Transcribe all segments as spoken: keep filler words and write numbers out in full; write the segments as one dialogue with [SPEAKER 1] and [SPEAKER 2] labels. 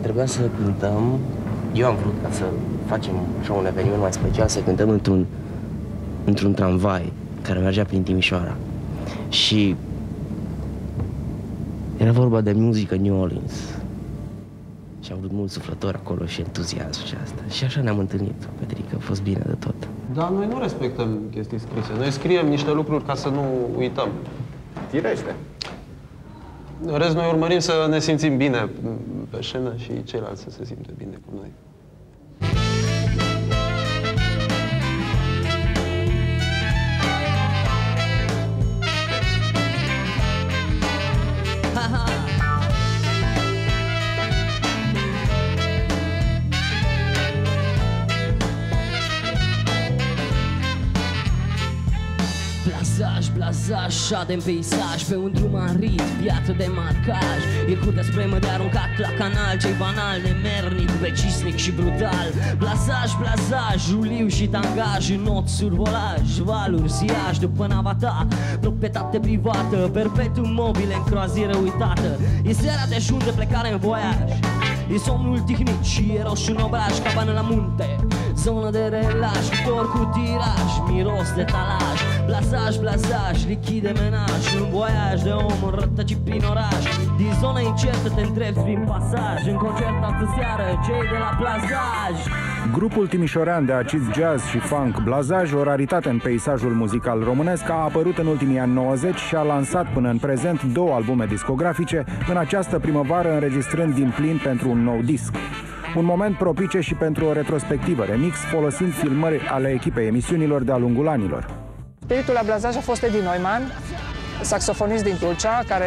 [SPEAKER 1] Trebuia să cântăm, eu am vrut ca să facem așa un eveniment mai special, să cântăm într-un într-un tramvai care mergea prin Timișoara. Și era vorba de muzică New Orleans. Și am vrut mulți suflători acolo și entuziasm și asta. Și așa ne-am întâlnit, Petrică, a fost bine de tot.
[SPEAKER 2] Dar noi nu respectăm chestii scrise. Noi scriem niște lucruri ca să nu uităm.
[SPEAKER 3] Firește.
[SPEAKER 2] În rest, noi urmărim să ne simțim bine pe scenă și ceilalți să se simtă bine cu noi.
[SPEAKER 4] Blazaj, blazaj, șade în peisaj, pe un drum arid, piatră de marcaj. E curtea supremă de aruncat la canal, ce-i banal, nemernic, vecisnic și brutal. Blazaj, blazaj, Juliu și tangaj, în not survolaj, valuri, siaj după nava ta, proprietate privată, perpetuum mobile în croazieră uitată. E seara de ajun de plecare în voiaj, e somnul tihnit și e roșu în obraj, cabană la munte, zonă de relax, cuptor cu tiraj, miros de talaj. Blazaj, blazaj, lichid de menaj, un voiaj de om rătăcit prin oraș. Din zonă incertă te întrebi prin pasaj, în concert astă seară, cei de la Blazaj.
[SPEAKER 5] Grupul timișorean de acid jazz și funk Blazaj, o raritate în peisajul muzical românesc, a apărut în ultimii ani nouăzeci și a lansat până în prezent două albume discografice, în această primăvară înregistrând din plin pentru un nou disc. Un moment propice și pentru o retrospectivă remix, folosind filmări ale echipei emisiunilor de-a lungul anilor.
[SPEAKER 6] Spiritul la Blazaj a fost Edi Neumann, saxofonist din Tulcea, care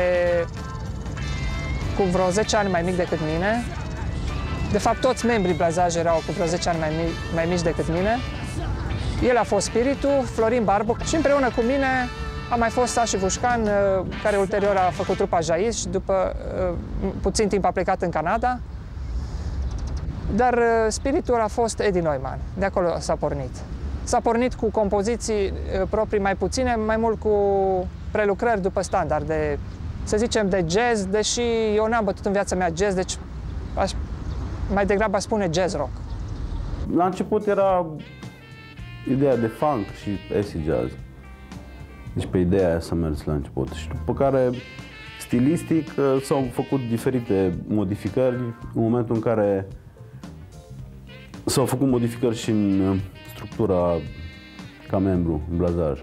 [SPEAKER 6] cu vreo zece ani mai mic decât mine. De fapt, toți membrii Blazaj erau cu vreo zece ani mai, mic, mai mici decât mine. El a fost spiritul, Florin Barbu, și împreună cu mine a mai fost Sași Vușcan, care ulterior a făcut trupa Jaiz și după puțin timp a plecat în Canada. Dar spiritul a fost Edi Neumann, de acolo s-a pornit. S-a pornit cu compoziții proprii mai puține, mai mult cu prelucrări după standard, de, să zicem, de jazz, deși eu n-am bătut în viața mea jazz, deci aș, mai degrabă aș spune jazz rock.
[SPEAKER 3] La început era ideea de funk și acid jazz. Deci pe ideea aia s-a mers la început. Și după care, stilistic, s-au făcut diferite modificări în momentul în care s-au făcut modificări și în structura ca membru în Blazaj.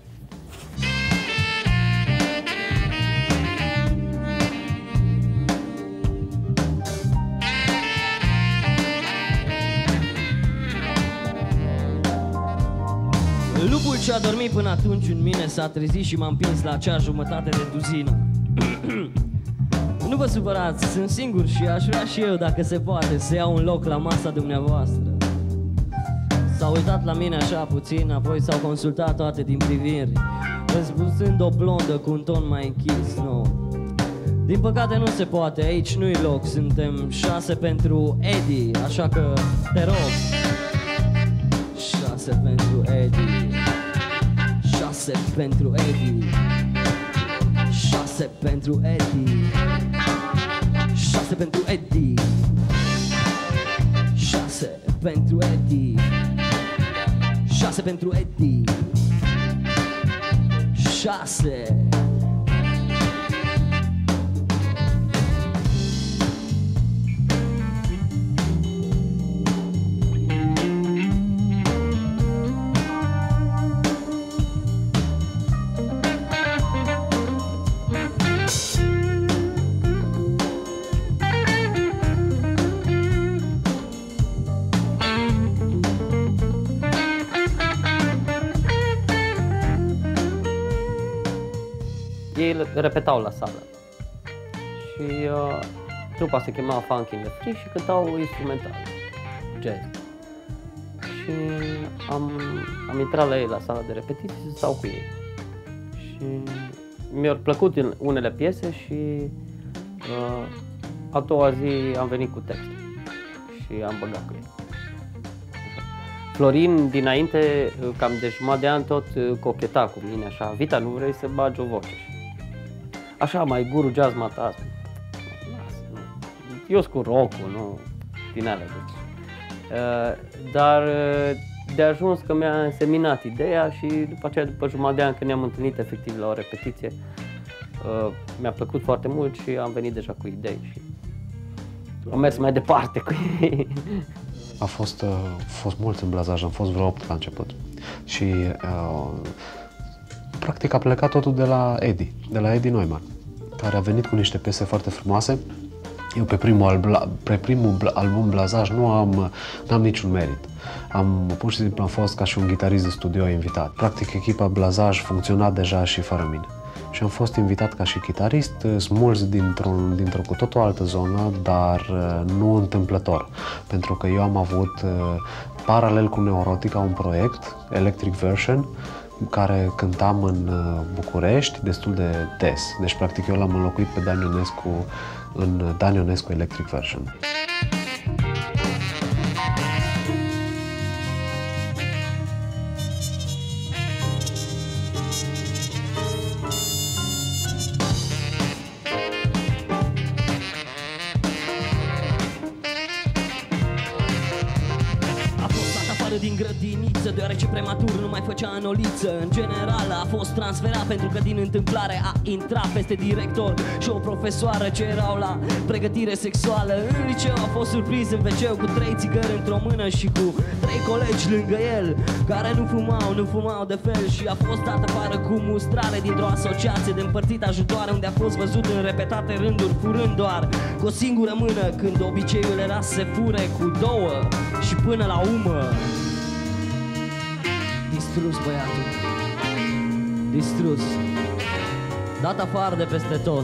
[SPEAKER 4] Lupul ce-a dormit până atunci în mine s-a trezit și m-a împins la acea jumătate de duzină. Nu vă supărați, sunt singur și aș vrea și eu, dacă se poate, să iau un loc la masa dumneavoastră. S-au uitat la mine așa puțin, apoi s-au consultat toate din priviri, răspunzând o blondă cu un ton mai închis. Nu, din păcate nu se poate, aici nu-i loc, suntem șase pentru Edi, așa că te rog. Șase pentru Edi, șase pentru Edi, șase pentru Edi, șase pentru Edi, șase pentru Edi, șase pentru Edi, șase.
[SPEAKER 7] Ei repetau la sală și uh, trupa se chema Funk in the Free și cântau instrumental, jazz. Și am, am intrat la ei la sala de repetiții să stau cu ei. Și mi-au plăcut unele piese și uh, a doua zi am venit cu texte și am băgat cu ei. Florin, dinainte, cam de jumătate de an, tot cocheta cu mine, așa, Vita, nu vrei să bagi o voce? Așa, mai guru jazz matas. eu sunt cu rock-ul, nu din alea. Deci. Uh, dar uh, de ajuns că mi-a înseminat ideea și după aceea, după jumătate de an când ne-am întâlnit efectiv la o repetiție, uh, mi-a plăcut foarte mult și am venit deja cu idei și am mers mai departe cu ei.
[SPEAKER 8] A fost, uh, fost mulți în Blazaj, am fost vreo opt la început și uh, practic a plecat totul de la Edi, de la Edi Neumann, care a venit cu niște piese foarte frumoase. Eu pe primul, albla, pe primul album Blazaj nu am, n-am niciun merit. Am, pur și simplu am fost ca și un gitarist de studio invitat. Practic echipa Blazaj funcționa deja și fără mine. Și am fost invitat ca și chitarist, sunt mulți dintr-o dintr-o cu tot o altă zonă, dar nu întâmplător. Pentru că eu am avut, paralel cu Neurotica, un proiect, Electric Version, care cântam în București destul de des. Deci, practic, eu l-am înlocuit pe Dan Ionescu în Dan Ionescu Electric Version.
[SPEAKER 4] Din grădiniță, deoarece prematur nu mai făcea înoliță. În general a fost transferat pentru că din întâmplare a intrat peste director și o profesoară ce erau la pregătire sexuală. În liceu a fost surprins în ve ce cu trei țigări într-o mână și cu trei colegi lângă el care nu fumau, nu fumau de fel. Și a fost dat afară cu mustrare dintr-o asociație de împărțit ajutoare, unde a fost văzut în repetate rânduri furând doar cu o singură mână, când obiceiul era să se fure cu două și până la umă. Distrus băiatul, distrus, dat afară de peste tot.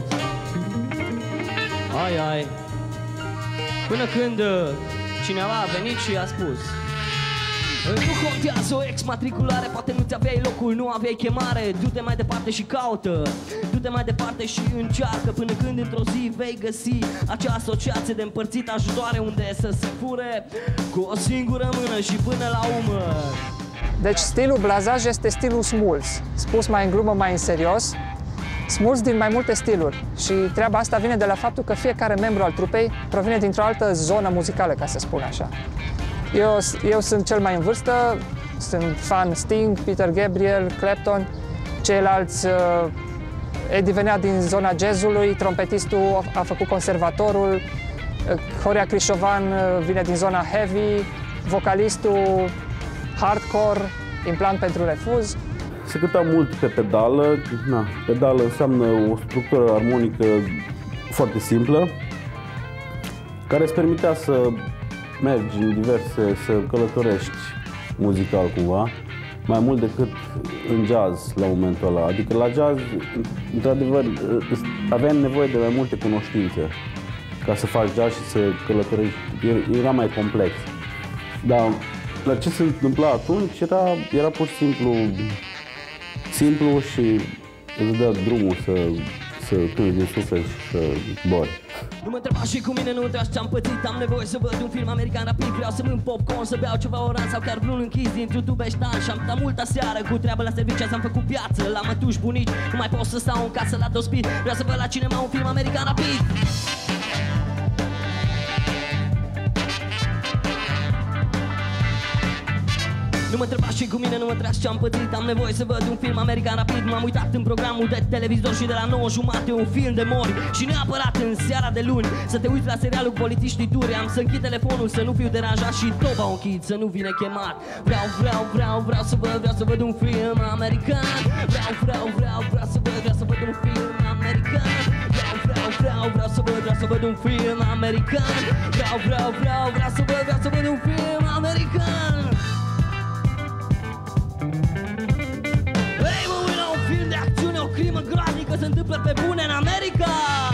[SPEAKER 4] Ai, ai. Până când cineva a venit și a spus: nu contează o exmatriculare, poate nu ți-aveai locul, nu aveai chemare. Du-te mai departe și caută, du-te mai departe și încearcă, până când într-o zi vei găsi acea asociație de împărțit ajutoare, unde să se fure cu o singură mână și până la umăr.
[SPEAKER 6] Deci stilul Blazaj este stilul smuls, spus mai în glumă, mai în serios, smuls din mai multe stiluri. Și treaba asta vine de la faptul că fiecare membru al trupei provine dintr-o altă zonă muzicală, ca să spun așa. Eu, eu sunt cel mai în vârstă, sunt fan Sting, Peter Gabriel, Clapton, ceilalți, uh, Eddie venea din zona jazzului, trompetistul a făcut conservatorul, uh, Horia Crișovan uh, vine din zona heavy, vocalistul hardcore, implant pentru refuz.
[SPEAKER 3] Se cânta mult pe pedală. Na, pedală înseamnă o structură armonică foarte simplă, care îți permitea să mergi în diverse, să călătorești muzical cumva, mai mult decât în jazz la momentul ăla. Adică la jazz, într-adevăr, aveai nevoie de mai multe cunoștințe ca să faci jazz și să călătorești. Era mai complex. Dar Dar ce se întâmpla atunci era, era pur și simplu simplu și îți dă drumul să, să cânti din suflet și să zbori.
[SPEAKER 4] Nu mă întreba și cu mine, nu întrebați ce-am pățit. Am nevoie să văd un film american rapid. Vreau să mânt popcorn, să beau ceva oran sau chiar vreun închis dintr-un tubeștan. Și-am stat multă seară cu treabă la serviciu, azi am făcut piață la mătuși bunici. Nu mai pot să stau în casă la dospit. Vreau să văd la cinema un film american rapid. Nu mă întrebați și cu mine, nu mă întrebați ce-am pățit. Am nevoie să văd un film american rapid. M-am uitat în programul de televizor și de la nouă jumate un film de mori. Și neapărat în seara de luni să te uiți la serialul cu polițiștii duri. Am să închid telefonul, să nu fiu deranjat și toba o închid, să nu vine chemat. Vreau, vreau, vreau, vreau să văd, vreau să văd un film american. Vreau, vreau, vreau, vreau să văd, vreau să văd un film american. Vreau, vreau, vreau, vreau să văd, vreau să văd un film american. Vreau, vreau, vreau, vreau să văd, vreau să văd un film american. O crimă groaznică se întâmplă pe bune în America.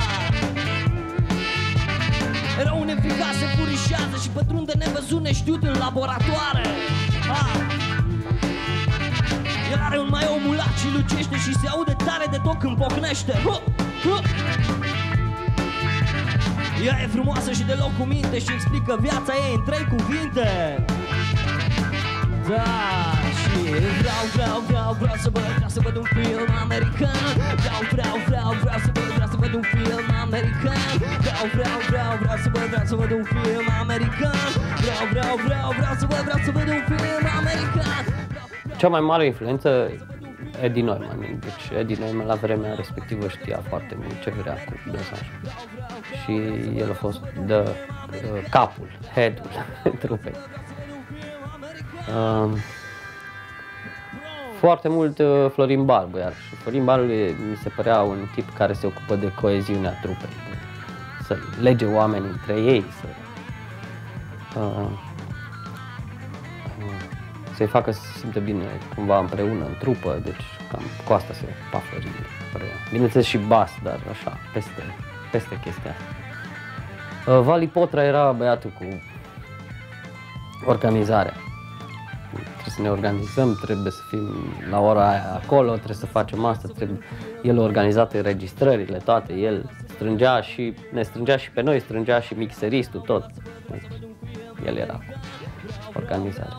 [SPEAKER 4] Erou neficat se furișează și pătrunde nevăzut neștiut în laboratoare. Ah. El are un maiou mulat și lucește și se aude tare de tot când pocnește. Huh! Huh! Ea e frumoasă și deloc cu minte și explică viața ei în trei cuvinte. Da, și vreau, vreau, vreau, vreau să văd, vreau să văd un film american. Vreau, vreau, vreau, vreau să văd, vreau să văd un film american. Vreau, vreau, vreau, vreau, vreau să văd, vreau să văd un film american. Vreau, vreau, vreau, vreau să văd, vreau să văd un film american.
[SPEAKER 7] Cea mai mare influență, Eddie Neumann. Deci Eddie Neumann la vremea respectivă știa foarte mult ce vrea cu blazaj. Și el a fost de uh, capul, head-ul trupei. Uh, foarte mult uh, Florin Barbu, iar și Florin Barbu mi se părea un tip care se ocupă de coeziunea trupei, să lege oamenii între ei, să uh, să-i facă să se simtă bine cumva împreună, în trupă, deci cam cu asta se ocupa Florin. Bineînțeles și bas, dar așa, peste, peste chestia asta. Vali Potra era băiatul cu organizarea. Trebuie să ne organizăm, trebuie să fim la ora aia acolo, trebuie să facem asta, trebuie... El a organizat înregistrările toate, el strângea și, ne strângea și pe noi, strângea și mixeristul, tot. El era cu organizarea.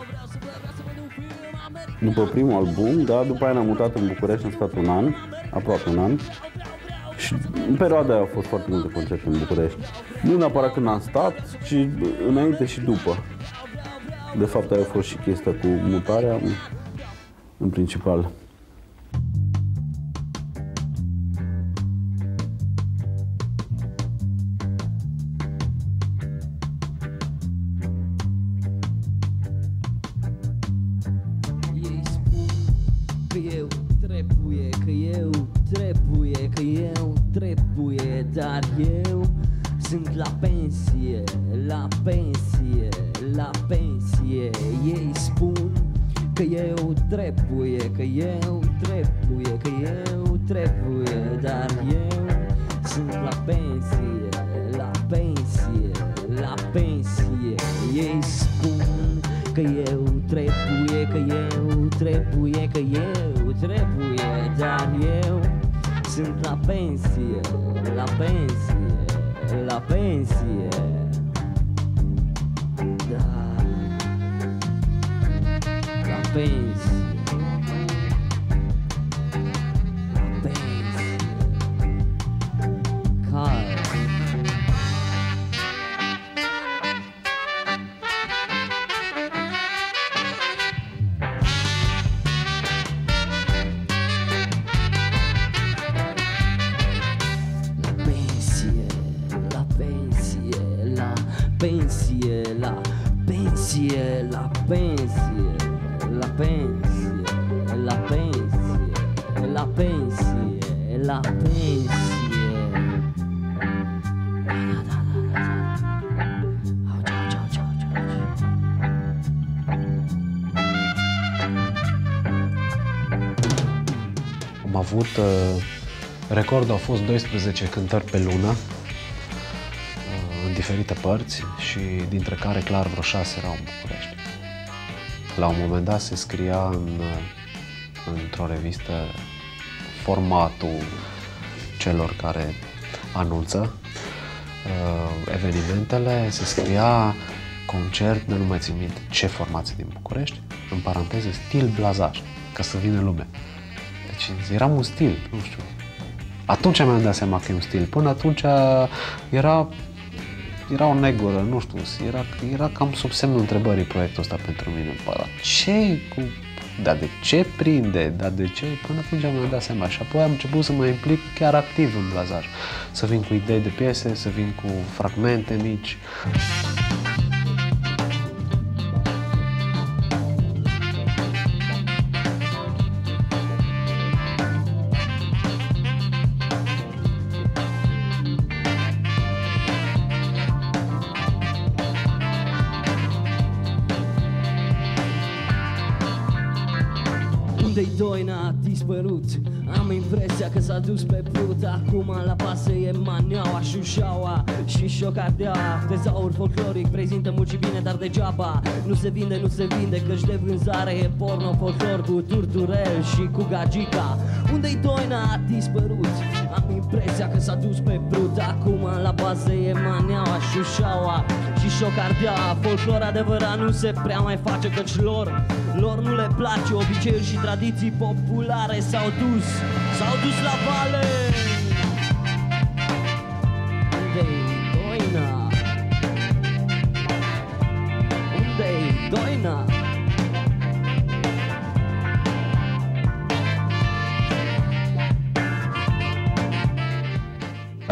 [SPEAKER 3] După primul album, da, după aia ne-am mutat în București, am stat un an, aproape un an. Și în perioada aia au fost foarte multe concerte în București. Nu neapărat când am stat, ci înainte și după. De fapt, aia a fost și chestia cu mutarea, în principal.
[SPEAKER 4] Dar eu sunt la pensie, la pensie, la pensie. Ei spun că eu trebuie, că eu trebuie, că eu trebuie. Dar eu sunt la pensie, la pensie, la pensie. Ei spun că eu trebuie, că eu trebuie, că eu trebuie. Dar eu sunt la pensie, la pensie, la pensie. Da, la pensie, la pensie. Care? Pensie, la pensie, la pensie, la pensie, la pensie, la pensie, la pensie. Da, da, da, da, da. Auci, auci, auci, auci.
[SPEAKER 8] Am avut, uh, recordul a fost doisprezece cântări pe lună, în diferite părți și dintre care clar vreo șase erau în București. La un moment dat se scria în, într-o revistă formatul celor care anunță uh, evenimentele, se scria concert, nu mai țin minte ce formație din București, în paranteze stil blazaj, ca să vină lumea. Deci era un stil, nu știu. Atunci mi-am dat seama că e un stil, până atunci era Era o negură, nu știu, era, era cam sub semnul întrebării proiectul ăsta pentru mine. Bă, dar ce, cu, dar de ce prinde, dar de ce? Până atunci mi-am dat seama și apoi am început să mă implic chiar activ în blazaj. Să vin cu idei de piese, să vin cu fragmente mici.
[SPEAKER 4] Unde-i Doina a dispărut? Am impresia că s-a dus pe prut. Acum la pasă e Maneaua, Șușaua și Șocardea. Tezaur folcloric prezintă mult și bine, dar degeaba. Nu se vinde, nu se vinde, căci de vânzare e porno folclor cu Turturel și cu Gagica. Unde-i Doina a dispărut? Am impresia că s-a dus pe prut. Acum la bază e Maneaua, Șușaua și Șocardea. Folclor adevărat nu se prea mai face, căci lor Lor nu le place, obiceiuri și tradiții populare s-au dus, s-au dus la vale. Unde-i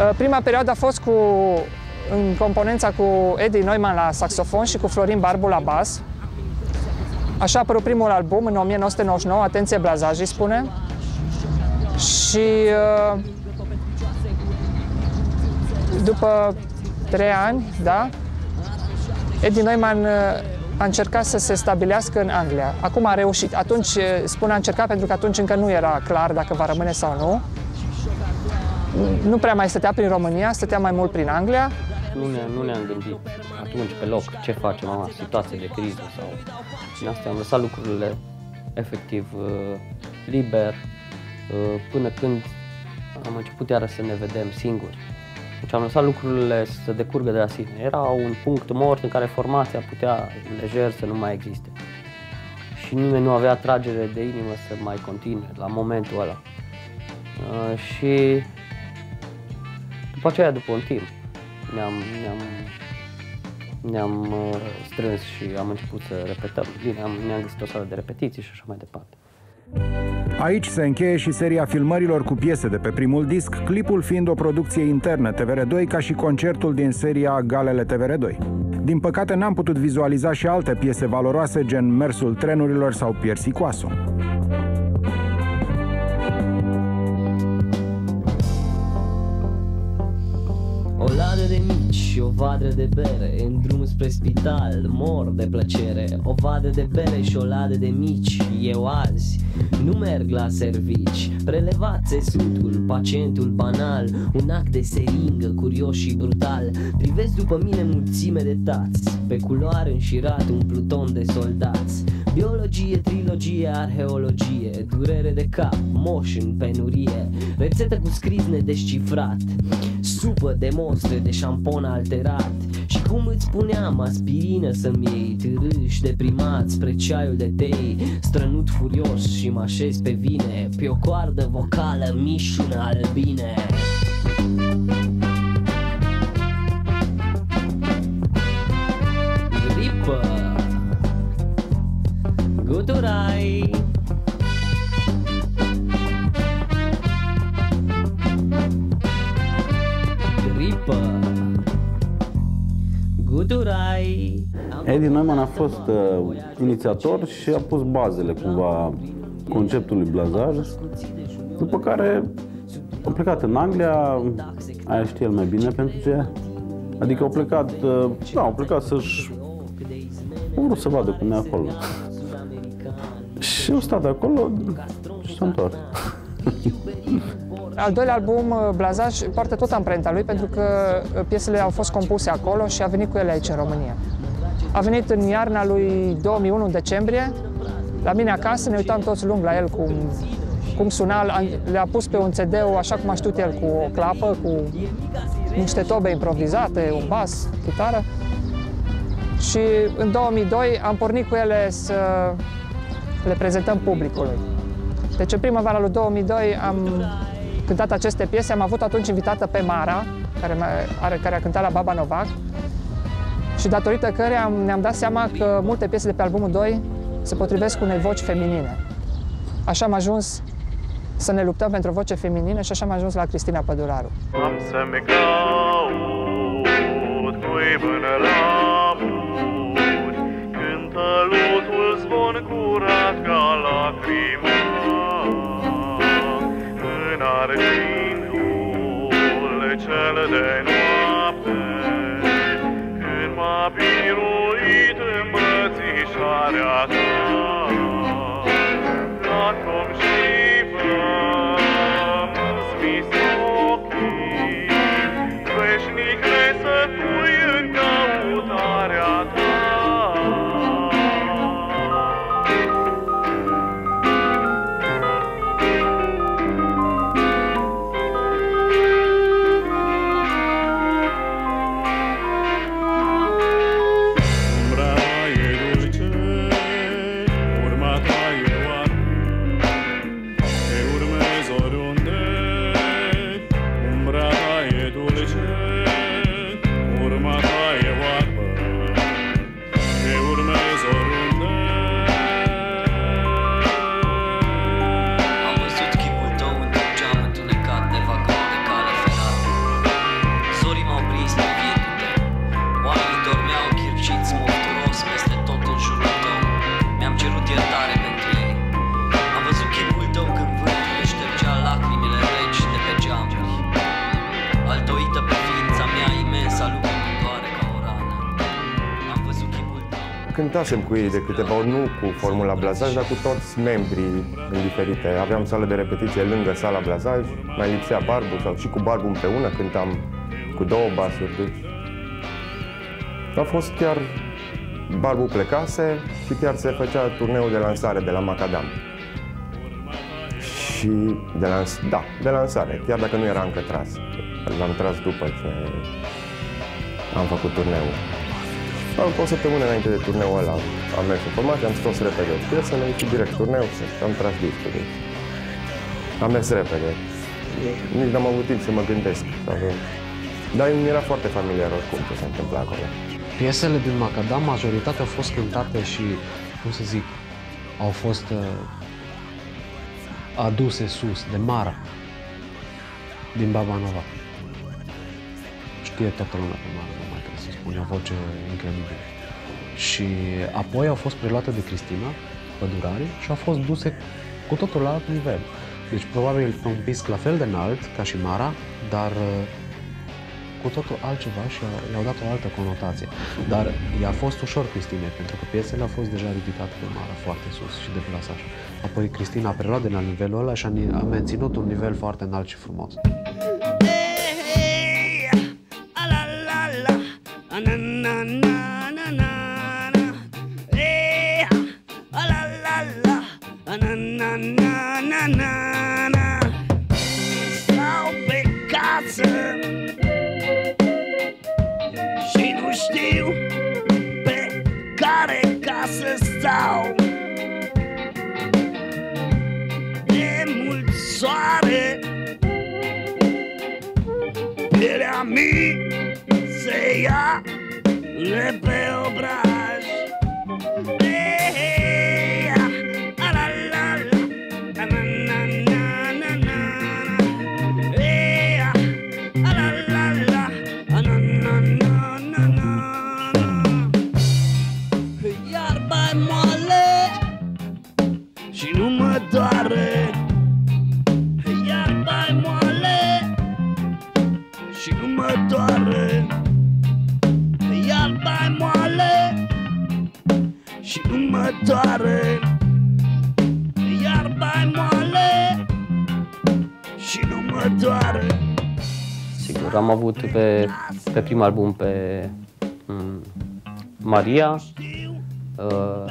[SPEAKER 6] Prima perioadă a fost cu, în componența cu Edi Neumann la saxofon și cu Florin Barbu la bas. Așa a apărut primul album în o mie nouă sute nouăzeci și nouă, Atenție Blazaj îi spune. Și după trei ani, da, Edi Neumann a încercat să se stabilească în Anglia. Acum a reușit. Atunci, spun a încercat pentru că atunci încă nu era clar dacă va rămâne sau nu. Nu prea mai stătea prin România, stătea mai mult prin Anglia.
[SPEAKER 7] Nu, ne, nu ne-am gândit atunci pe loc ce facem, mama, situație de criză sau... Din astea am lăsat lucrurile efectiv liber până când am început iară să ne vedem singuri. Deci am lăsat lucrurile să decurgă de la sine. Era un punct mort în care formația putea lejer să nu mai existe. Și nimeni nu avea atragere de inimă să mai continue la momentul ăla. Uh, și după aceea, după un timp, ne-am ne-am ne-am uh, strâns și am început să repetăm. Bine, am, ne-am găsit o sală de repetiții și așa mai departe.
[SPEAKER 5] Aici se încheie și seria filmărilor cu piese de pe primul disc, clipul fiind o producție internă T V R doi ca și concertul din seria Galele T V R doi. Din păcate n-am putut vizualiza și alte piese valoroase gen Mersul trenurilor sau Piersicoaso.
[SPEAKER 4] O ladă de mici și o vadă de bere, în drum spre spital mor de plăcere. O vadă de bere și o ladă de mici, eu azi nu merg la servici. Prelevat țesutul, pacientul banal, un act de seringă curios și brutal. Privesc după mine mulțime de tați, pe culoare înșirat un pluton de soldați. Biologie, trilogie, arheologie, durere de cap, moș în penurie, rețetă cu scris nedescifrat, supă de mostre de șampon alterat. Și cum îți spuneam, aspirină să-mi iei, târâși deprimat spre ceaiul de tei, strănut furios și mă așez pe vine, pe o coardă vocală mișună albine. Gripă, guturai, gripă, guturai.
[SPEAKER 3] Edi Neumann a fost uh, inițiator și a pus bazele cumva conceptului Blazaj, după care a plecat în Anglia, aia știe el mai bine pentru ce, adică au plecat, uh, da, au plecat să-și, au vrut să vadă cum e acolo. Și au stat acolo și s-a întors.
[SPEAKER 6] Al doilea album, Blazaj, poartă tot amprenta lui pentru că piesele au fost compuse acolo și a venit cu ele aici în România. A venit în iarna lui două mii unu, în decembrie, la mine acasă, ne uitam toți lung la el cum, cum suna, le-a pus pe un C D-ul așa cum a știut el, cu o clapă, cu niște tobe improvizate, un bas, chitară. Și în două mii doi am pornit cu ele să le prezentăm publicului. Deci în primăvara lui două mii doi am cântat aceste piese, am avut atunci invitată pe Mara, care, are, care a cântat la Baba Novac, și datorită căreia ne-am dat seama că multe piese de pe albumul doi se potrivesc unei voci feminine. Așa am ajuns să ne luptăm pentru o voce feminină și așa am ajuns la Cristina Păduraru.
[SPEAKER 9] Am să-mi caut cui până la muri, cântă lutul zvon curat ca lacrima, în argintul cel de noapte, când m-a biruit îmbrățișarea ta. Acum și vă-mi ochii, veșnic nesătui în căutarea ta. Umbra e dulce, urma ta e oare,
[SPEAKER 4] Ființa mea imensă a lumii mă doare ca o rană. Am văzut chipul tău.
[SPEAKER 10] Cântasem cu ei de câteva ori, nu cu Formula Blazaj, dar cu toți membrii în diferite. Aveam sală de repetiție lângă sala Blazaj, mai lipsea Barbu sau și cu Barbu împreună cântam cu două basuri. Deci a fost chiar... Barbu plecase și chiar se făcea turneul de lansare de la Macadam. Și de lans... da, de lansare, chiar dacă nu era încă tras. L-am tras după ce am făcut turneul. O săptămână înainte de turneul ăla am mers în formație, am scos repede piesele și direct turneul și am tras discul. Am mers repede. Nici n-am avut timp să mă gândesc. Dar mi era foarte familiar oricum ce se întâmpla acolo.
[SPEAKER 8] Piesele din Macadam, majoritatea au fost cântate și, cum să zic, au fost uh, aduse sus de Mara din Baba Nova. Știe toată lumea pe Mara, nu mai trebuie să spun, e o voce incredibilă. Și apoi au fost preluate de Cristina Pădurari și au fost duse cu totul la alt nivel. Deci probabil pe un pisc la fel de înalt ca și Mara, dar uh, cu totul altceva și i-au dat o altă conotație. Dar i-a fost ușor Cristine, pentru că piesele au fost deja ridicate de Mara foarte sus și de plasaj. Apoi Cristina a preluat de la nivelul ăla și a, a menținut un nivel foarte înalt și frumos.
[SPEAKER 4] Stau pe casă și nu știu pe care casă stau. De mult soare, pielea mi se ia de pe obraj. Doare, iarba e moale și nu mă doare.
[SPEAKER 7] Sigur, am avut pe, pe primul album pe um, Maria. Uh,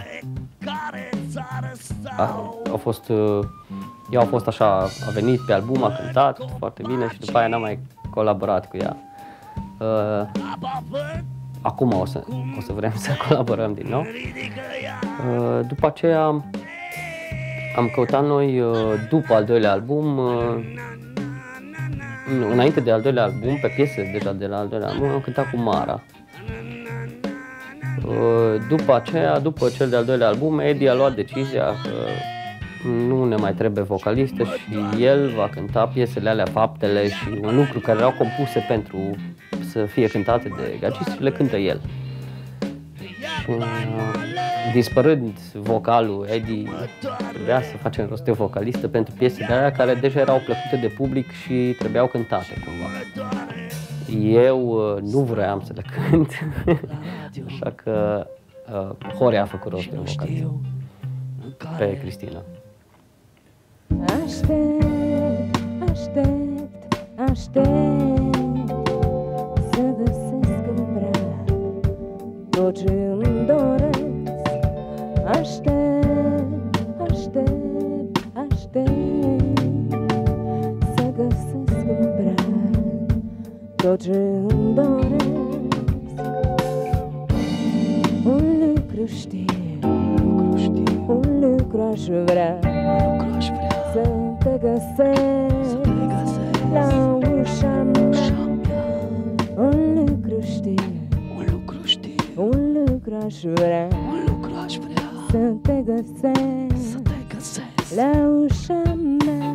[SPEAKER 7] a, a fost, uh, eu a fost așa, a venit pe album, a cântat foarte bine și după aia n-am mai colaborat cu ea. Uh, acum o să, o să vrem să colaborăm din nou. După aceea am căutat noi, după al doilea album, nu, înainte de al doilea album, pe piese deja de la al doilea album, am cântat cu Mara. După aceea, după cel de-al doilea album, Edi a luat decizia că nu ne mai trebuie vocalistă și el va cânta piesele alea, Faptele și un lucru care erau compuse pentru să fie cântate de Gagici și le cântă el. Dispărând vocalul, Edi trebuia să facem rost de vocalistă pentru piesele alea care deja erau plăcute de public și trebuiau cântate cumva. Eu nu vroiam să le cânt, așa că uh, Horea a făcut rost de vocalistă pe Cristina.
[SPEAKER 11] Aștept, aștept, aștept să găsesc în braț tot ce îmi doresc. Aștept, aștept, aștept să găsesc în braț tot ce îmi doresc. Un lucru știu, un lucru aș vrea, să te găsesc la ușa mea. Un lucru știu, un lucru aș vrea, să te găsesc la ușa mea.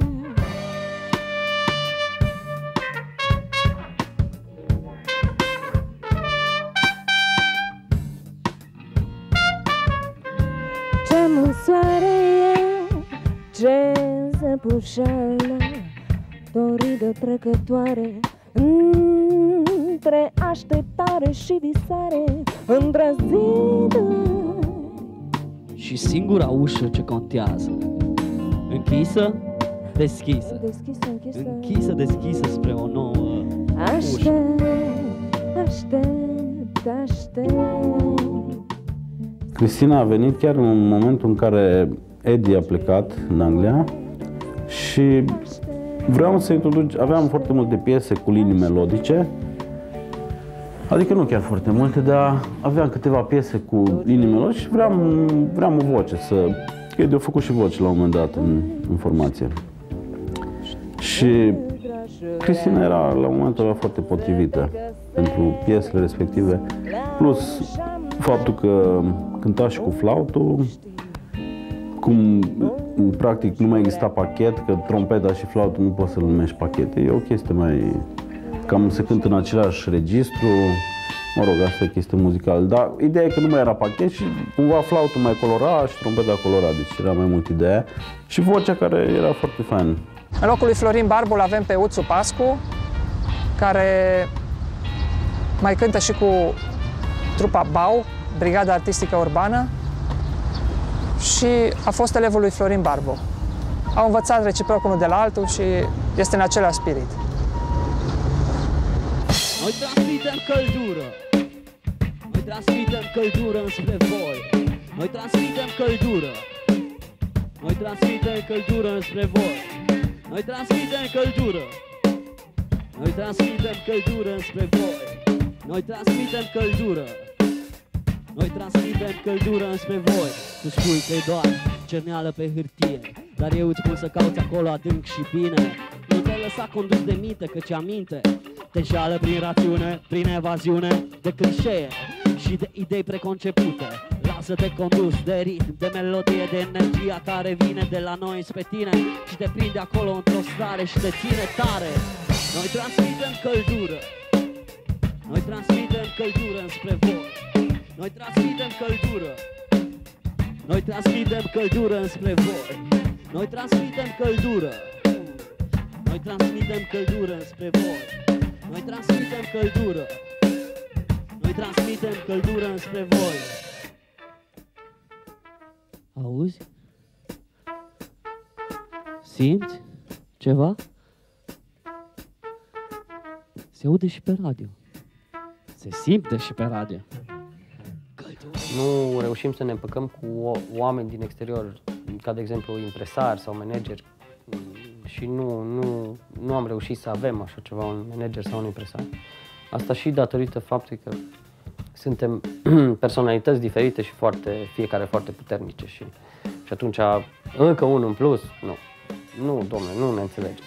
[SPEAKER 11] Ce măsoare e, ce zăbușeală, doridă trecătoare. Mm, între așteptare și visare îndrăzită.
[SPEAKER 4] Și singura ușă ce contează, închisă, deschisă,
[SPEAKER 11] Deschisă, închisă,
[SPEAKER 4] închisă, deschisă spre o nouă ușă.
[SPEAKER 11] Aștept, aștept, aștept.
[SPEAKER 3] Cristina a venit chiar în momentul în care Eddie a plecat în Anglia și vreau să introduc, aveam foarte multe piese cu linii melodice, adică nu chiar foarte multe, dar aveam câteva piese cu linii melodice și vreau, vreau o voce să... Eddie a făcut și voce la un moment dat în, în formație. Și Cristina era la momentul ăla foarte potrivită pentru piesele respective, plus faptul că cânta și cu flautul, cum practic nu mai exista pachet, că trompeta și flautul nu poți să-l numești pachete, e o chestie mai... cam se cântă în același registru, mă rog, asta e chestie muzicală, dar ideea e că nu mai era pachet și cumva flautul mai colora și trompeta colora, deci era mai mult ideea și vocea care era foarte faină.
[SPEAKER 6] În locul lui Florin Barbu l avem pe Uțu Pascu, care mai cântă și cu trupa Bau, Brigada Artistică Urbană, și a fost elevul lui Florin Barbu. Au învățat reciproc unul de la altul și este în același spirit.
[SPEAKER 4] Noi transmitem căldură, noi transmitem căldură înspre voi, noi transmitem căldură, noi transmitem căldură înspre voi, noi transmitem căldură, noi transmitem căldură înspre voi, noi transmitem căldură, noi transmitem căldură înspre voi. Tu spui că e doar cerneală pe hârtie, dar eu îți spun să cauți acolo adânc și bine. Nu te lăsa condus de minte, căci aminte te înșală prin rațiune, prin evaziune de clișee și de idei preconcepute. Lasă-te condus de ritm, de melodie, de energia care vine de la noi spre tine și te prinde acolo într-o stare și te ține tare. Noi transmitem căldură, noi transmitem căldură înspre voi, noi transmitem căldură, noi transmitem căldură înspre voi, noi transmitem căldură, noi transmitem căldură înspre voi, noi transmitem căldură, noi transmitem căldură înspre voi. Auzi? Simți ceva? Se aude și pe radio. Se simte și pe radio.
[SPEAKER 7] Nu reușim să ne împăcăm cu oameni din exterior, ca de exemplu impresari sau manageri, și nu, nu, nu am reușit să avem așa ceva, un manager sau un impresar. Asta și datorită faptului că suntem personalități diferite și foarte, fiecare foarte puternice și, și atunci încă unul în plus, nu, nu, domnule, nu ne înțelegem.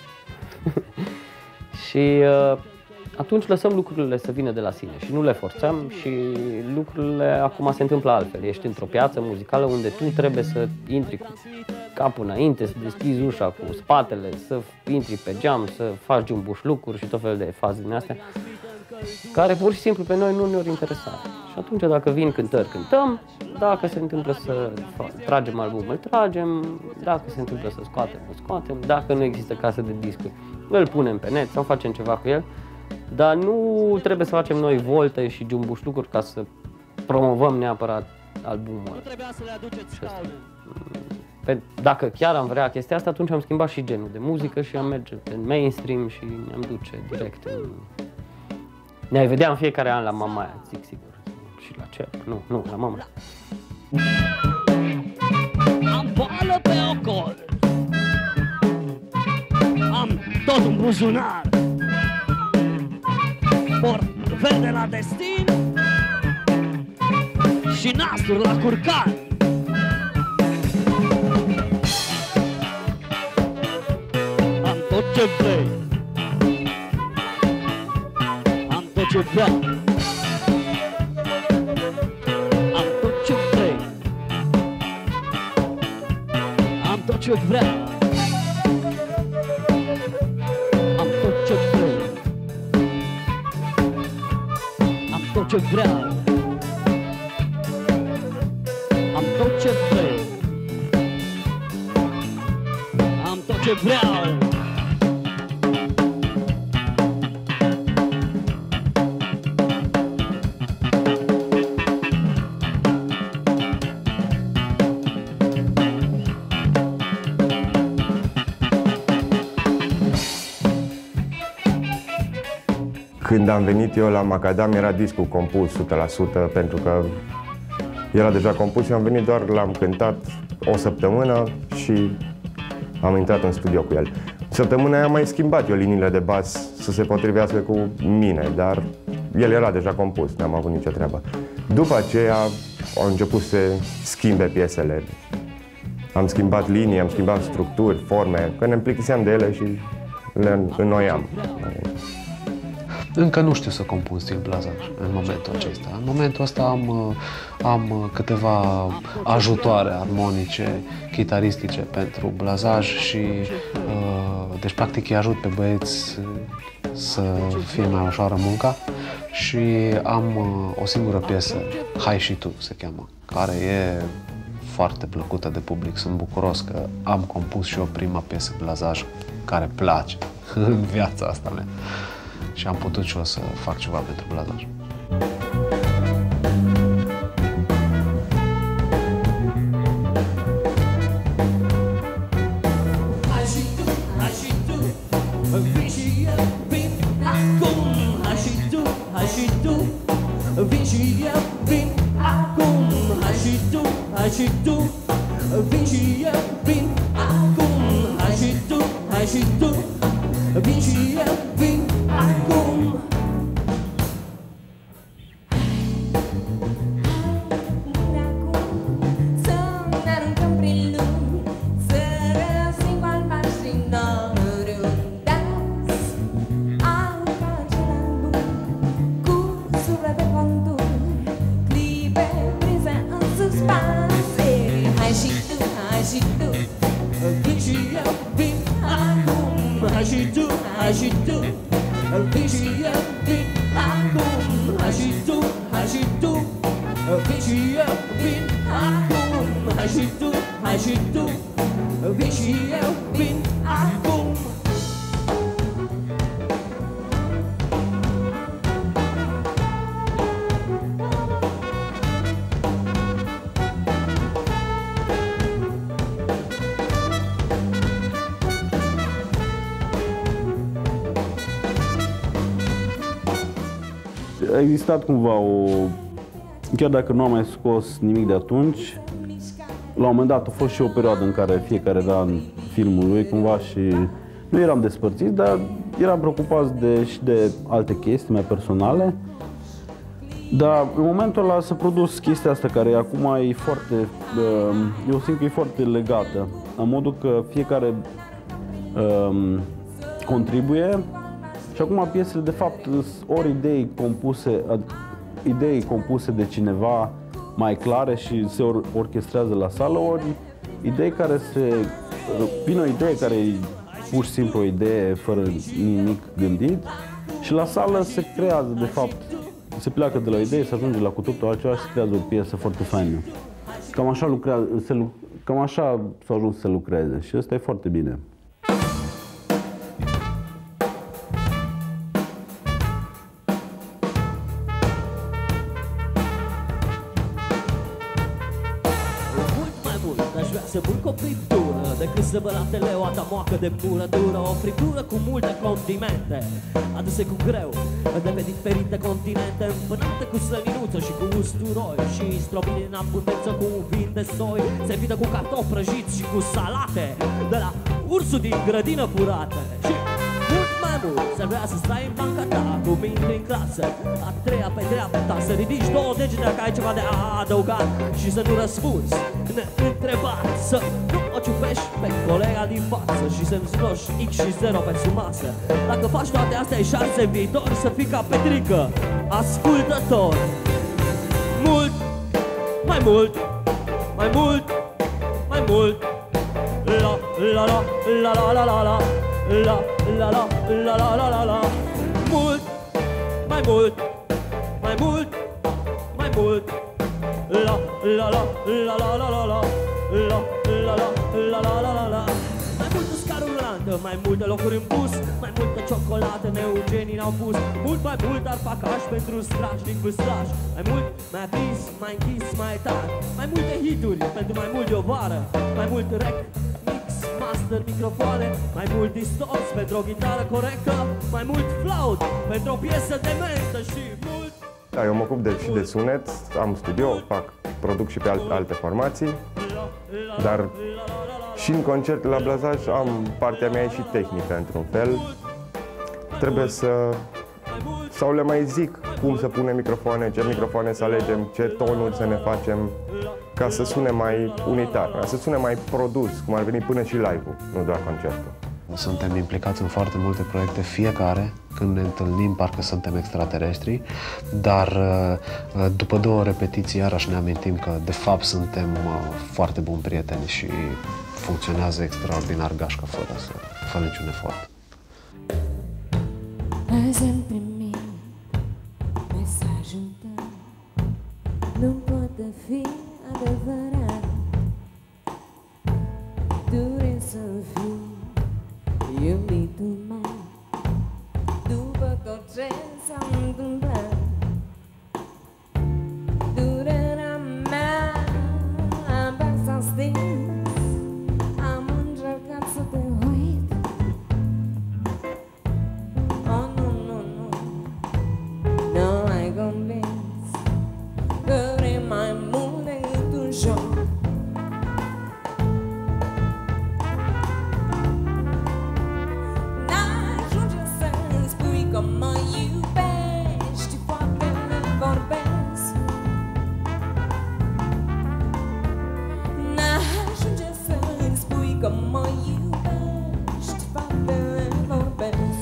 [SPEAKER 7] Și uh, atunci lăsăm lucrurile să vină de la sine și nu le forțăm și lucrurile acum se întâmplă altfel. Ești într-o piață muzicală unde tu trebuie să intri cu capul înainte, să deschizi ușa cu spatele, să intri pe geam, să faci jumbușlucuri și tot felul de faze din astea, care pur și simplu pe noi nu ne-or interesa. Și atunci dacă vin cântări, cântăm, dacă se întâmplă să tragem album, îl tragem, dacă se întâmplă să scoatem, îl scoatem, dacă nu există casă de discuri, îl punem pe net sau facem ceva cu el, dar nu trebuie să facem noi volte și jumbușlucuri ca să promovăm neapărat albumul. Nu trebuia să le aduceți scaune. Dacă chiar am vrea chestia asta, atunci am schimbat și genul de muzică și am merge în mainstream și ne-am duce direct în... Ne-ai vedea în fiecare an la Mamaia, zic sigur. Și la ce? Nu, nu, la Mama.
[SPEAKER 4] Am bală pe ocol, am tot un buzunar, port verde la destin și nasuri la curcan. Am tot ce vrei, am tot ce vreau, am tot ce vrei, am tot ce vreau, am tot ce vrei, am tot ce vreau, am tot ce vrei, am tot ce vreau.
[SPEAKER 10] când am venit eu la Macadam era discul compus o sută la sută pentru că era deja compus și am venit doar, l-am cântat o săptămână și am intrat în studio cu el. Săptămâna aia am mai schimbat eu liniile de bas să se potrivească cu mine, dar el era deja compus, n-am avut nicio treabă. După aceea au început să schimbe piesele. Am schimbat linii, am schimbat structuri, forme, că ne plictiseam de ele și le înnoiam.
[SPEAKER 8] Încă nu știu să compun stil blazaj în momentul acesta. În momentul ăsta am, am câteva ajutoare armonice, chitaristice pentru blazaj și deci practic îi ajut pe băieți să fie mai ușoară munca și am o singură piesă, Hai și tu se cheamă, care e foarte plăcută de public. Sunt bucuros că am compus și o prima piesă blazaj care place în viața asta mea. Și am putut și eu să fac ceva pentru blazaj.
[SPEAKER 3] A existat cumva o... Chiar dacă nu am mai scos nimic de atunci, la un moment dat a fost și o perioadă în care fiecare era în filmul lui cumva și nu eram despărțiți, dar eram preocupați de, și de alte chestii mai personale. Dar în momentul ăla s-a produs chestia asta care acum e foarte... Eu simt că e foarte legată, în modul că fiecare um, contribuie. Și acum piesele, de fapt, sunt ori idei compuse, idei compuse de cineva mai clare și se or orchestrează la sală, ori idei care se... Vine o idee care e pur și simplu o idee fără nimic gândit și la sală se creează, de fapt, se pleacă de la o idee, se ajunge la cu totul altceva și se creează o piesă foarte faină. Cam așa, lucrează, se, cam așa s-a ajuns să lucreze și ăsta e foarte bine.
[SPEAKER 4] Să pun cu o friptură decât să vă la teleoata moacă de pură dură. O friptură cu multe condimente aduse cu greu de pe diferite continente, împânate cu slăninuță și cu usturoi și stropite în abundență cu un vin de soi, servită cu cartofi prăjiți și cu salate de la ursul din grădină furate. Și mult mai mult să vrea să stai în banca ta cu minte în clasă, a treia pe dreapta, să ridici două degete dacă ai ceva de adăugat și să nu răspunzi neîntrebat, să nu o ciupești pe colega din față și să-mi zloși X și zero pe sub masă. Dacă faci toate astea, ai șanse în viitor să fii ca Petrică, ascultător. Mult, mai mult, mai mult, mai mult. La la la la la la la la la la la la la la la la. Mult, mai mult, mai mult, mai mult. La la la la la la la la la la la la la la la. Mai multă scară rulantă, mai multe locuri în bus, mai multă ciocolată neugenii n-au pus, mult mai mult arpacaș pentru strașnic vâslaș. Mai mult, mai atins, mai închis, mai tare, mai multe hituri pentru mai mult de o vară, mai mult rec, mix, master, microfoane, mai mult distors pentru o gitară corectă, mai mult flaut pentru o piesă dementă și mult...
[SPEAKER 10] Da, eu mă ocup de, și de sunet, am studio, fac, produc și pe alte, alte formații, dar și în concert la Blazaj am partea mea și tehnică, într-un fel. Trebuie să, sau le mai zic cum să punem microfoane, ce microfoane să alegem, ce tonuri să ne facem, ca să sune mai unitar, ca să sune mai produs, cum ar veni până și live-ul, nu doar concertul.
[SPEAKER 8] Suntem implicați în foarte multe proiecte, fiecare, când ne întâlnim, parcă suntem extraterestri, dar după două repetiții, iarăși ne amintim că, de fapt, suntem foarte buni prieteni și funcționează extraordinar gașca, fără, să, fără niciun efort.
[SPEAKER 11] Azi am primit mesajul tău, nu poate fi adevărat. Dure să fiu iubitul meu, după tot ce s-a întâmplat. Durerea mea abia s-a stins, am încercat să te uit. Oh, nu, nu, nu, nu m-ai convins că vrei mai mult decât un joc. N-ajunge să-mi spui că mă iubești, poate ne vorbesc. N-ajunge să-mi spui că mă iubești, poate ne vorbesc.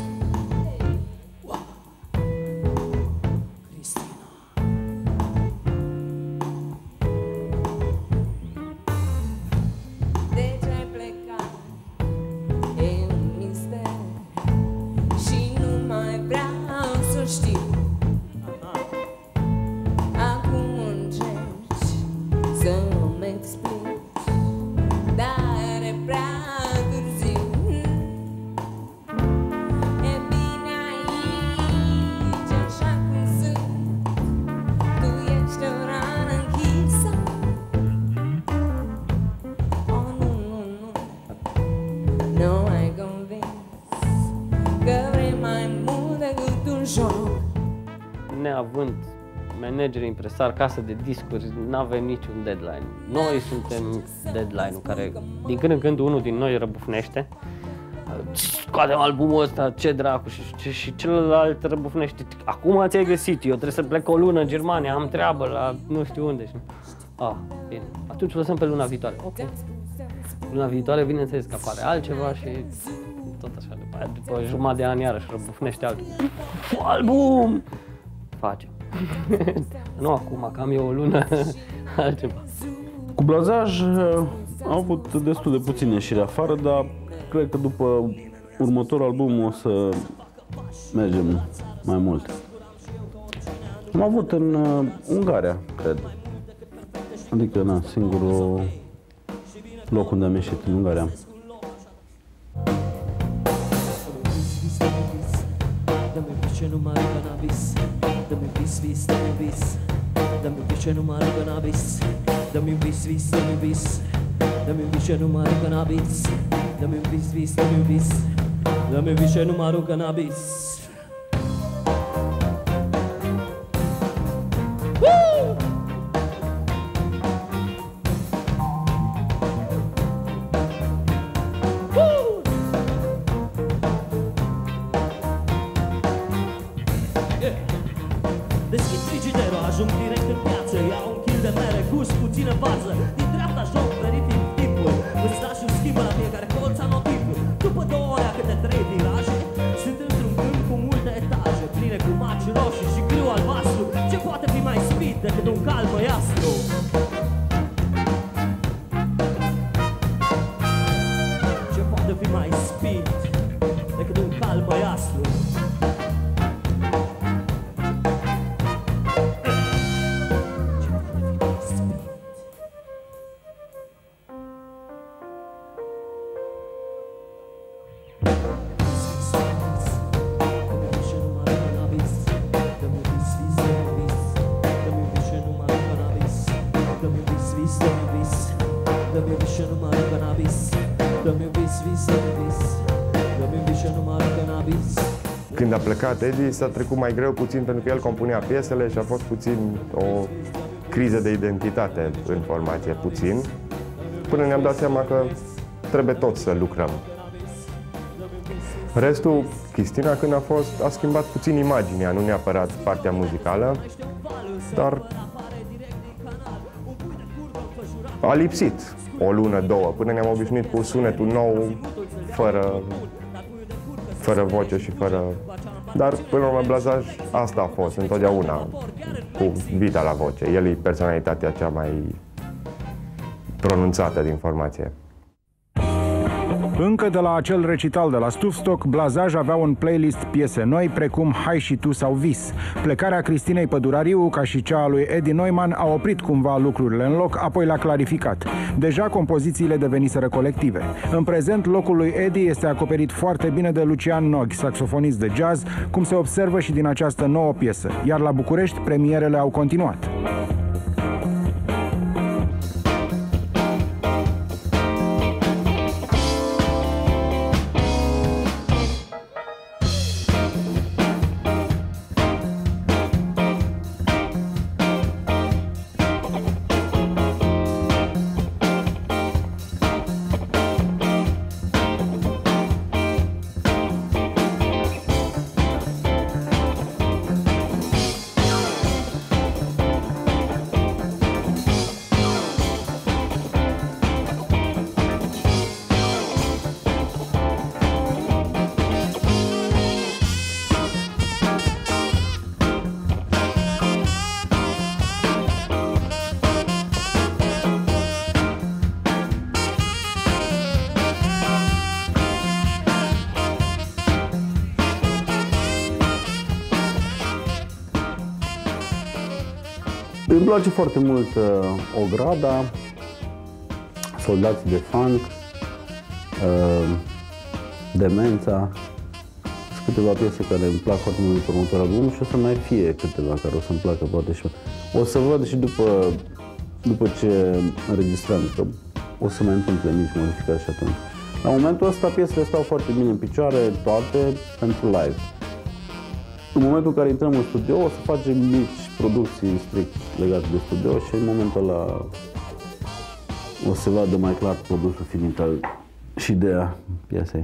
[SPEAKER 7] Neavând manageri, impresari, casă de discuri, n-avem niciun deadline. Noi suntem deadline-ul care, din când în când, unul din noi răbufnește. Scoatem albumul ăsta, ce dracu, și, și, și celălalt răbufnește. Acum ți-ai găsit, eu trebuie să plec o lună în Germania, am treabă la nu știu unde. Și... Ah, bine. Atunci lăsăm pe luna viitoare. Ok. Luna viitoare, bineînțeles că apare altceva și tot așa. După, aia, după jumătate de ani, iarăși răbufnește altul. Album! Facem. Nu acum, că am eu o lună, altceva.
[SPEAKER 3] Cu Blazaj am avut destul de puține ieșiri afară, dar cred că după următorul album o să mergem mai mult. Am avut în uh, Ungaria, cred. Adică, na, singurul loc unde am ieșit, în Ungaria.
[SPEAKER 4] Dă-mi vis, vis, dă-mi vis, dă-mi vis ce nu mă arăt cannabis. Dă-mi vis, vis, dă-mi vis, dă-mi vis ce nu mă arăt cannabis. Dă-mi vis, vis, dă-mi vis, dă-mi vis ce nu mă arăt cannabis.
[SPEAKER 12] Deschid frigiderul, ajung direct în piață, iau un kil de mere, gust, puțină varză. Din dreapta joc, verific tipul, vârstașul schimbă la fiecare colț anotimpul. După două ore, câte trei viraje, sunt într-un câmp cu multe etaje, pline cu maci roșii și griu albastru. Ce poate fi mai speed decât un cal măiastru? Ce poate fi mai speed decât un cal măiastru? Dă-mi vis, dă-mi vis, dă-mi vis și nu mă arăt cannabis. Dă-mi un vis, vis, dă-mi un vis, dă-mi un vis și nu mă aruncă în abis.
[SPEAKER 10] Când a plecat Eddie, s-a trecut mai greu puțin pentru că el compunea piesele și a fost puțin o criză de identitate în formație, puțin, până ne-am dat seama că trebuie tot să lucrăm. Restul, Cristina, când a fost, a schimbat puțin imaginea, nu neapărat partea muzicală, dar a lipsit o lună, două, până ne-am obișnuit cu sunetul nou, fără, fără voce și fără... Dar, până la urmă, Blazaj, asta a fost întotdeauna, cu Vita la voce. El e personalitatea cea mai pronunțată din formație.
[SPEAKER 5] Încă de la acel recital de la Stufstock, Blazaj avea un playlist piese noi, precum Hai și tu sau Vis. Plecarea Cristinei Pădurariu, ca și cea a lui Eddie Neumann, a oprit cumva lucrurile în loc, apoi l-a clarificat. Deja compozițiile deveniseră colective. În prezent, locul lui Eddie este acoperit foarte bine de Lucian Noghi, saxofonist de jazz, cum se observă și din această nouă piesă, iar la București premierele au continuat.
[SPEAKER 3] Îmi place foarte mult uh, Ograda, Soldații de Funk, uh, Demența. Sunt câteva piese care îmi plac foarte mult pe următorul album și o să mai fie câteva care o să-mi placă poate și o să văd și după, după ce înregistrăm, că o să mai întâmple mici modificări și atunci. La momentul ăsta piesele stau foarte bine în picioare, toate, pentru live. În momentul în care intrăm în studio, o să facem mici producții strict legate de studio și în momentul ăla o să vadă mai clar produsul finit al și ideea piesei.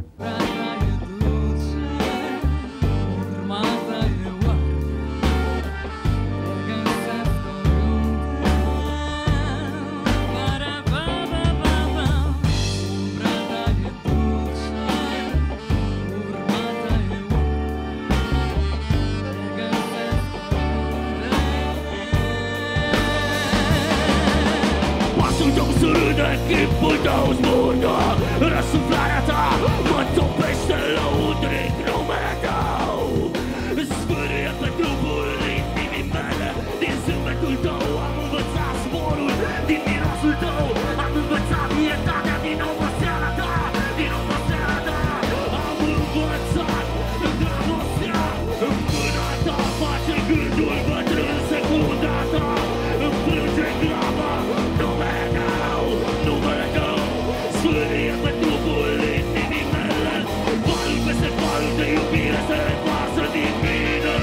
[SPEAKER 12] Chipul tău zburgă, răsuflarea ta mă topește lăuntric numele tău. Sfârâie pe trupul inimii mele, din zâmbetul tău am învățat zborul, din mirosul tău am învățat iertarea, din oboseala ta, din oboseala ta am învățat dragostea. Mâna ta face gândul bătrân, secunda ta îmi plânge graba, numele tău, numele tău sfârie pe trupul inimii mele. Valul peste valul de iubire se revarsă din mine.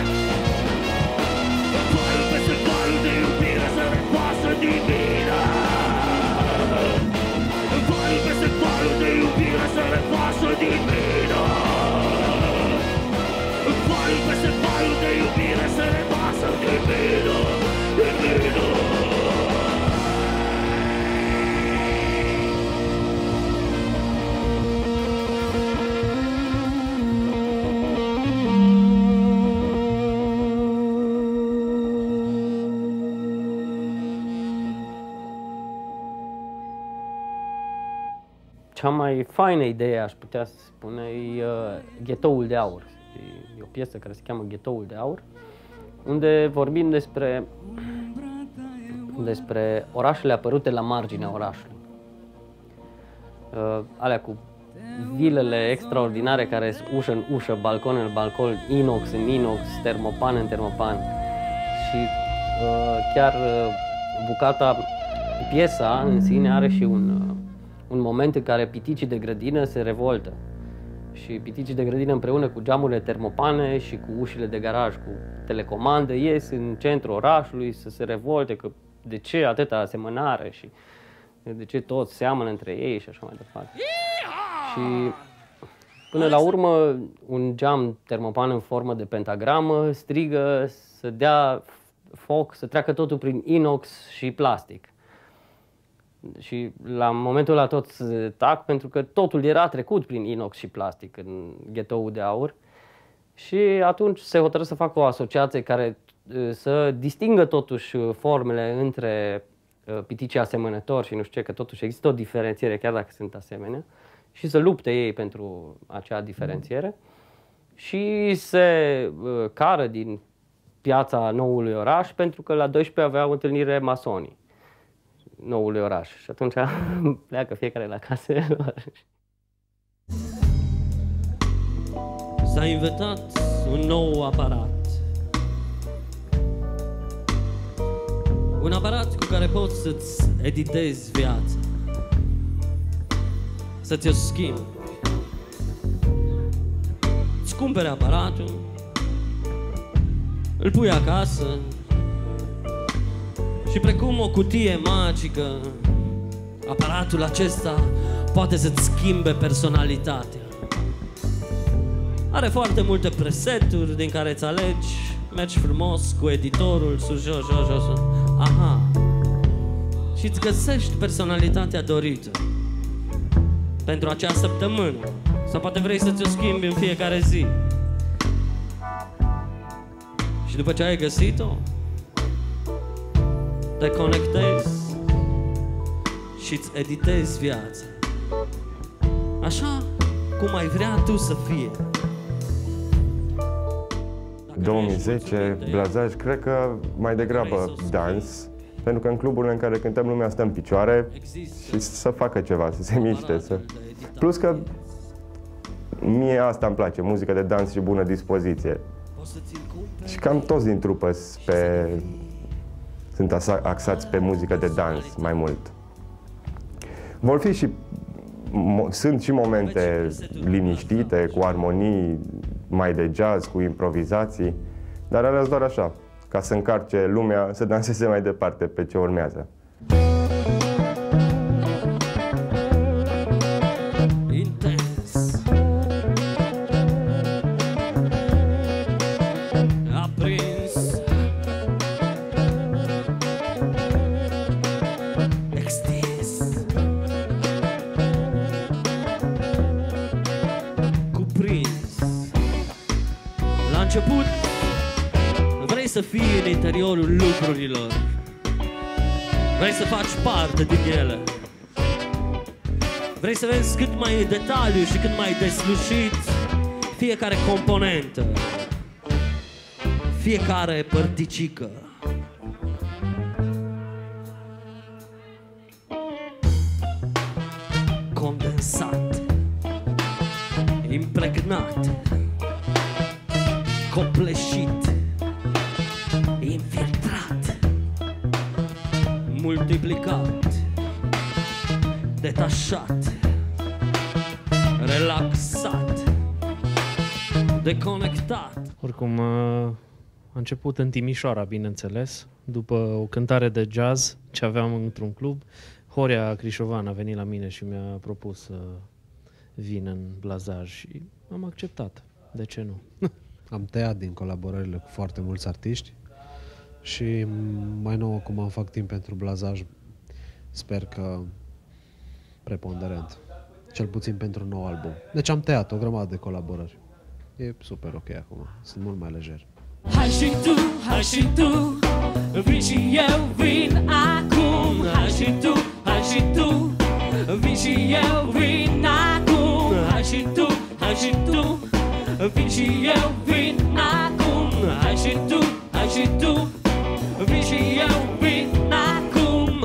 [SPEAKER 12] Valul peste valul de iubire se revarsă din mine. Valul peste valul de iubire se revarsă din mine. Valul peste valul de iubire se revarsă din mine. Din mine.
[SPEAKER 7] Cea mai faină idee, aș putea să spune, e uh, Ghetoul de Aur. E o piesă care se cheamă Ghetoul de Aur, unde vorbim despre, despre orașele apărute la marginea orașului. Uh, alea cu vilele extraordinare care sunt ușă în ușă, balcon în balcon, inox în inox, termopan în termopan. Și uh, chiar uh, bucata, piesa în sine are și un... Uh, un moment în care piticii de grădină se revoltă. Și piticii de grădină împreună cu geamurile termopane și cu ușile de garaj cu telecomandă ies în centrul orașului să se revolte că de ce atâta asemănare și de ce toți seamănă între ei și așa mai departe. Și până la urmă un geam termopan în formă de pentagramă strigă să dea foc, să treacă totul prin inox și plastic. Și la momentul ăla toți tac pentru că totul era trecut prin inox și plastic în ghetoul de aur. Și atunci se hotără să facă o asociație care să distingă totuși formele între piticii asemănători și nu știu ce, că totuși există o diferențiere chiar dacă sunt asemenea, și să lupte ei pentru acea diferențiere. Și se cară din piața noului oraș pentru că la douăsprezece aveau întâlnire masonii noului oraș. Și atunci pleacă fiecare la casele lor.
[SPEAKER 12] S-a inventat un nou aparat. Un aparat cu care poți să-ți editezi viața, să ți-o schimbi. Îți cumperi aparatul, îl pui acasă și precum o cutie magică, aparatul acesta poate să-ți schimbe personalitatea. Are foarte multe preseturi din care îți alegi, mergi frumos cu editorul sus, jos, jos, jos. Aha. Și îți găsești personalitatea dorită pentru acea săptămână. Sau poate vrei să ți-o schimbi în fiecare zi. Și după ce ai găsit-o, te conectezi și îți editezi viața așa cum ai vrea tu să fie.
[SPEAKER 10] două mii zece, blazaj, cred că mai degrabă dans, pentru că în cluburile în care cântăm lumea stă în picioare și să facă ceva, să se miște. Să... Plus că mie asta îmi place, muzică de dans și bună dispoziție. Și cam toți din trupă pe... sunt axați pe muzică de dans mai mult. Vor fi și... Sunt și momente liniștite, cu armonii mai de jazz, cu improvizații, dar alea doar așa, ca să încarce lumea să danseze mai departe pe ce urmează.
[SPEAKER 12] Intens, aprins, extins, cuprins. La început vrei să fii în interiorul lucrurilor, vrei să faci parte din ele, vrei să vezi cât mai în detaliu și cât mai deslușit fiecare componentă, fiecare părticică. Condensat, impregnat, copleșit, infiltrat, multiplicat, detașat, relaxat, deconectat.
[SPEAKER 13] Oricum, a început în Timișoara, bineînțeles, după o cântare de jazz ce aveam într-un club. Horia Crișovan a venit la mine și mi-a propus să vin în blazaj și am acceptat. De ce nu?
[SPEAKER 8] Am tăiat din colaborările cu foarte mulți artiști și mai nou acum am fac timp pentru blazaj. Sper că preponderent, cel puțin pentru un nou album. Deci am tăiat o grămadă de colaborări. E super ok acum, sunt mult mai lejer.
[SPEAKER 12] Hai și tu, hai și tu, vin și eu, vin acum. Hai și tu, hai și tu, vin și eu, vin acum. Hai și tu, hai și tu, vin și eu, vin acum. Hai și tu, hai și tu, vin și eu, vin acum.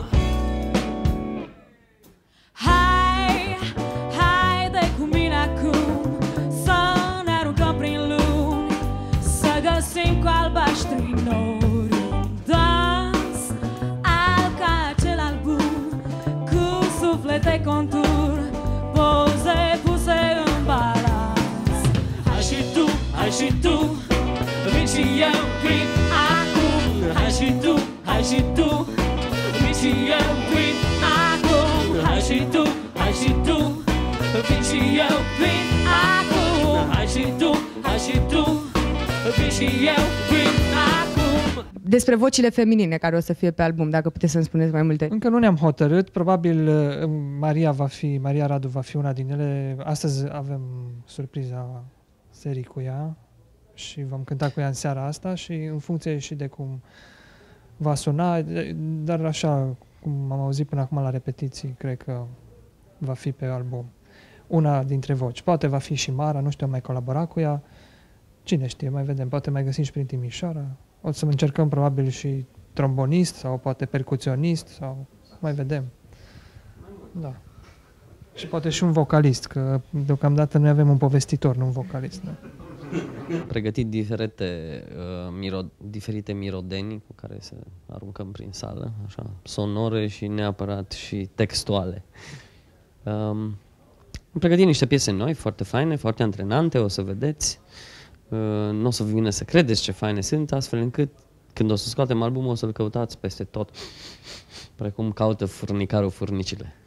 [SPEAKER 11] Hai, haide cu mine acum să ne aruncăm prin luni, să găsim cu albaștri nori un dans al ca acel album cu suflete conturi.
[SPEAKER 14] Despre vocile feminine care o să fie pe album, dacă puteți să-mi spuneți mai multe.
[SPEAKER 6] Încă nu ne-am hotărât, probabil uh, Maria va fi, Maria Radu va fi una din ele. Astăzi avem surpriza serii cu ea și vom cânta cu ea în seara asta și în funcție și de cum va suna, dar așa cum am auzit până acum la repetiții, cred că va fi pe album. Una dintre voci. Poate va fi și Mara, nu știu, am mai colaborat cu ea. Cine știe, mai vedem. Poate mai găsim și prin Timișoara. O să încercăm probabil și trombonist sau poate percuționist sau mai vedem. Da. Și poate și un vocalist, că deocamdată noi avem un povestitor, nu un vocalist. Da.
[SPEAKER 7] Pregătit diferite, uh, miro, diferite mirodenii cu care să aruncăm prin sală, așa, sonore și neapărat și textuale. Um, am pregătit niște piese noi, foarte faine, foarte antrenante, o să vedeți. Uh, nu o să vă vină să credeți ce faine sunt, astfel încât când o să scoatem albumul o să-l căutați peste tot, precum caută furnicarul furnicile.